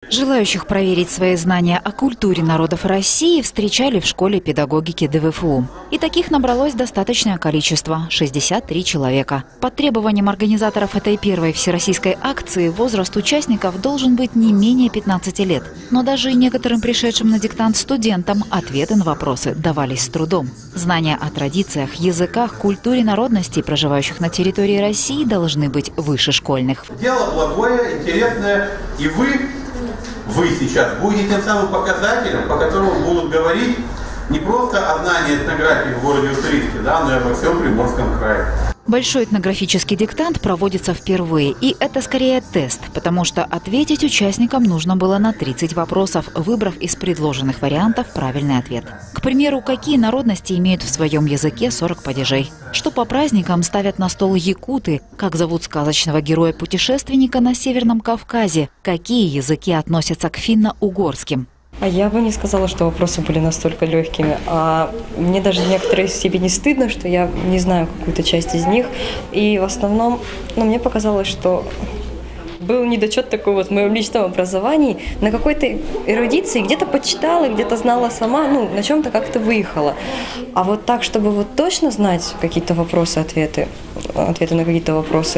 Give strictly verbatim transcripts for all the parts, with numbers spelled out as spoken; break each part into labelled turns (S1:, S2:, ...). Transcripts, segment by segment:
S1: Желающих проверить свои знания о культуре народов России встречали в школе педагогики дэ вэ эф у. И таких набралось достаточное количество – шестьдесят три человека. По требованиям организаторов этой первой всероссийской акции возраст участников должен быть не менее пятнадцати лет. Но даже и некоторым пришедшим на диктант студентам ответы на вопросы давались с трудом. Знания о традициях, языках, культуре народностей, проживающих на территории России, должны быть выше школьных.
S2: Дело благое, интересное, и вы... Вы сейчас будете тем самым показателем, по которому будут говорить не просто о знании этнографии в городе Уссурийске, да, но и обо всем Приморском крае.
S1: Большой этнографический диктант проводится впервые, и это скорее тест, потому что ответить участникам нужно было на тридцать вопросов, выбрав из предложенных вариантов правильный ответ. К примеру, какие народности имеют в своем языке сорок падежей? Что по праздникам ставят на стол якуты? Как зовут сказочного героя-путешественника на Северном Кавказе? Какие языки относятся к финно-угорским?
S3: А я бы не сказала, что вопросы были настолько легкими. А мне даже в некоторой степени стыдно, что я не знаю какую-то часть из них. И в основном, ну, мне показалось, что был недочет такой вот в моем личном образовании. На какой-то эрудиции где-то почитала, где-то знала сама, ну, на чем-то как-то выехала. А вот так, чтобы вот точно знать какие-то вопросы, ответы, ответы на какие-то вопросы,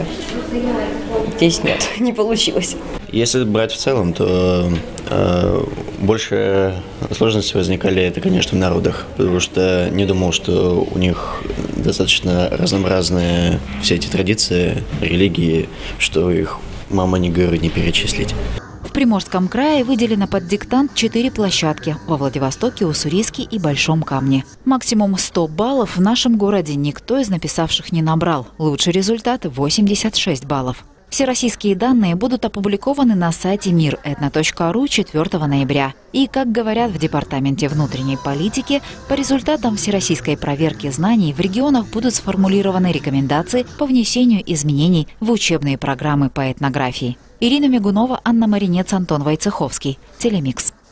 S3: здесь нет, не получилось.
S4: Если брать в целом, то э, больше сложностей возникали, это, конечно, в народах, потому что не думал, что у них достаточно разнообразные все эти традиции, религии, что их мама не говорит, не перечислить.
S1: В Приморском крае выделено под диктант четыре площадки – во Владивостоке, Уссурийске и Большом Камне. Максимум сто баллов в нашем городе никто из написавших не набрал. Лучший результат – восемьдесят шесть баллов. Всероссийские данные будут опубликованы на сайте мир этно точка ру четвёртого ноября. И, как говорят в Департаменте внутренней политики, по результатам всероссийской проверки знаний в регионах будут сформулированы рекомендации по внесению изменений в учебные программы по этнографии. Ирина Мигунова, Анна Маринец, Антон Войцеховский. Телемикс.